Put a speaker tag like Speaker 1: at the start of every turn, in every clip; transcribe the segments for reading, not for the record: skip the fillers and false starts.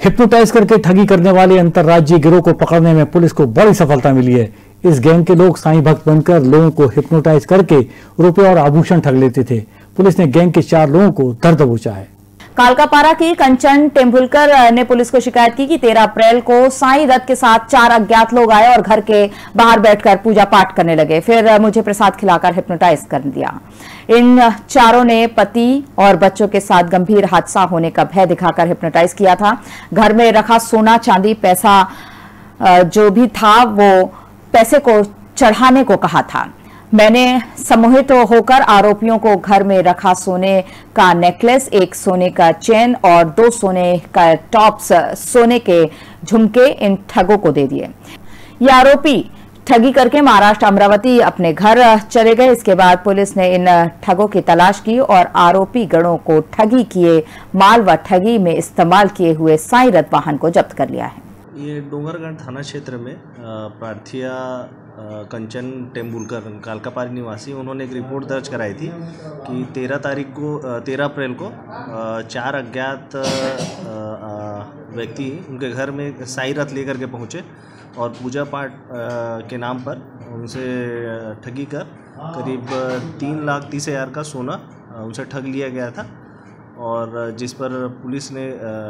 Speaker 1: Hypnotise करके ठगी करने वाले अंतर्राज्यीय गिरोह को पकड़ने में पुलिस को बड़ी सफलता मिली है। इस गैंग के लोग साईं भक्त बनकर लोगों को हिप्नोटाइज करके रुपए और आभूषण ठग लेते थे। पुलिस ने गैंग के 4 लोगों को धर दबोचा है।
Speaker 2: कालकापारा की कंचन टेम्बुलकर ने पुलिस को शिकायत की कि 13 अप्रैल को साईं रथ के साथ 4 अज्ञात लोग आए और घर के बाहर बैठकर पूजा पाठ करने लगे। फिर मुझे प्रसाद खिलाकर हिप्नोटाइज कर दिया। इन चारों ने पति और बच्चों के साथ गंभीर हादसा होने का भय दिखाकर हिप्नोटाइज किया था। घर में रखा सोना चांदी पैसा जो भी था वो पैसे को चढ़ाने को कहा था। मैंने सम्मोहित होकर आरोपियों को घर में रखा सोने का नेकलेस, 1 सोने का चेन और 2 सोने का टॉप्स सोने के झुमके इन ठगों को दे दिए। ये आरोपी ठगी करके महाराष्ट्र अमरावती अपने घर चले गए। इसके बाद पुलिस ने इन ठगों की तलाश की और आरोपी गणों को ठगी किए माल व ठगी में इस्तेमाल किए हुए साईं रथ वाहन को जब्त कर लिया है।
Speaker 3: ये डोंगरगढ़ थाना क्षेत्र में प्रार्थिया कंचन टेम्बुलकर कालकापारी निवासी, उन्होंने एक रिपोर्ट दर्ज कराई थी कि 13 अप्रैल को 4 अज्ञात व्यक्ति उनके घर में साईं रथ लेकर के पहुँचे और पूजा पाठ के नाम पर उनसे ठगी कर करीब 3,30,000 का सोना उनसे ठग लिया गया था। और जिस पर पुलिस ने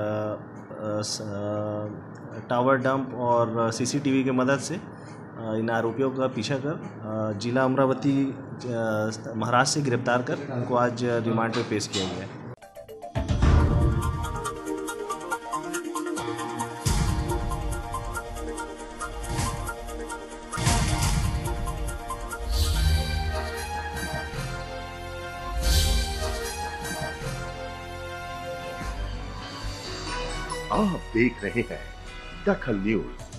Speaker 3: टावर डंप और सीसीटीवी की मदद से इन आरोपियों का पीछा कर जिला अमरावती महाराष्ट्र से गिरफ्तार कर उनको आज रिमांड पे पेश किया गया है।
Speaker 4: आप देख रहे हैं दखल न्यूज।